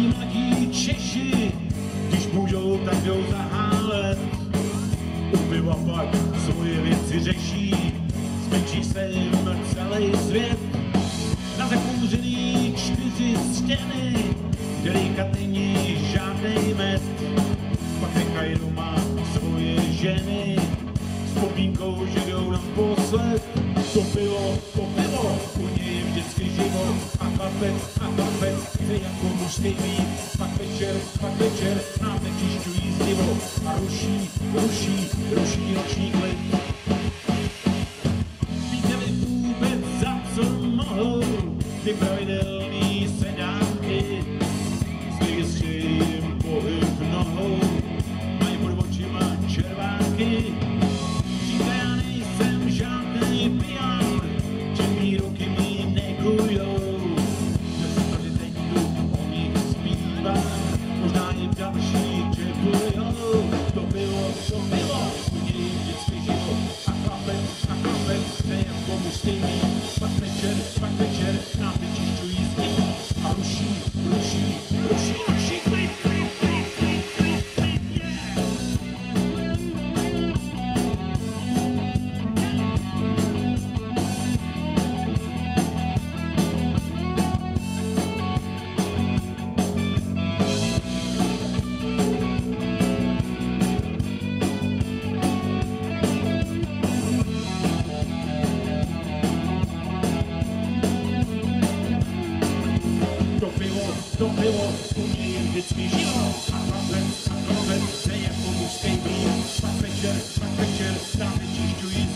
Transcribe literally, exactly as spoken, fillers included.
mladí Češi, když můžou, tak jdou zahálet. U piva pak svoje věci řeší, zmenší se jim celý svět. Na zakouřený čtyři stěny, dělíkat není žádnej med. Pak nechají doma svoje ženy, s popínkou, že jdou naposled. To bylo, to bylo, u něj vždycky život. A chlapec, a chlapec, chce jako mužský být. Pak večer, pak večer, nám nečišťují zdivo. A ruší, ruší, ruší noční klid. Víte vy vůbec, za co mohou ty pravidelný sedánky? Zvěstří jim pohyb nohou, mají pod očima červánky. Říká, já nejsem žádnej pijan, že mý ruky mi nekujou. Že se tady teď tu o nich zpívám, možná i další čepujou. To bylo, to bylo, u něj vždycky život. A chlapec, a chlapec, chce jako mužský být. Pak večer, pak večer, nám vyčišťují zdivo. A ruší, ruší, ruší, ruší, klid, klid, klid, klid, klid, klid, yeah! To bylo, to bylo, u něj je vždycky život. A chlapec, a chlapec, chce jako mužský být. Pak večer, pak večer, nám nečišťují